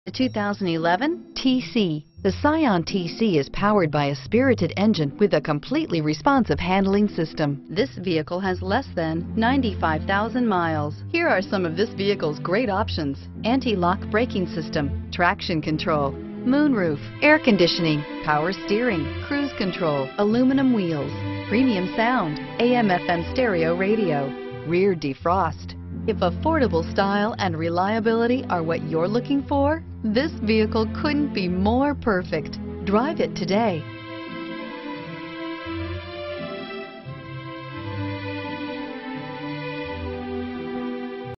The 2011 TC. The Scion TC is powered by a spirited engine with a completely responsive handling system. This vehicle has less than 95,000 miles. Here are some of this vehicle's great options: anti-lock braking system, traction control, moonroof, air conditioning, power steering, cruise control, aluminum wheels, premium sound, AM/FM stereo radio, rear defrost. If affordable style and reliability are what you're looking for, this vehicle couldn't be more perfect. Drive it today.